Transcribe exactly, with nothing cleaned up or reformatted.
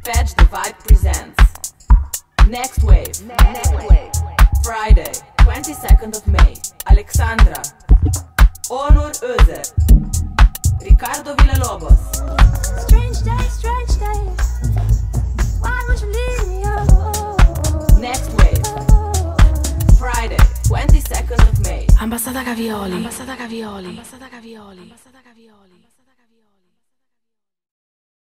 Patch the Vibe presents Next Wave. Next Wave. Friday, twenty-second of May. Alexandra, Onur Özer, Ricardo Villalobos. Strange day, strange day. Why would you leave me alone? Next Wave. Friday, twenty-second of May. Ambasada Gavioli. Ambasada Gavioli. Ambasada Gavioli. Ambasada Gavioli.